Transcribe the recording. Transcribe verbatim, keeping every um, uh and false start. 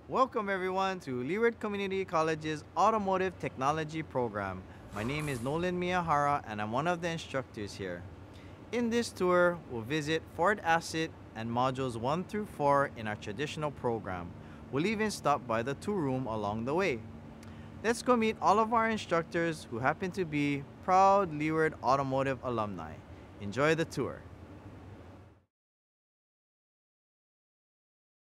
Welcome everyone to Leeward Community College's Automotive Technology program. My name is Nolan Miyahara and I'm one of the instructors here. In this tour, we'll visit Ford Asset and modules one through four in our traditional program. We'll even stop by the tool room along the way. Let's go meet all of our instructors who happen to be proud Leeward Automotive alumni. Enjoy the tour.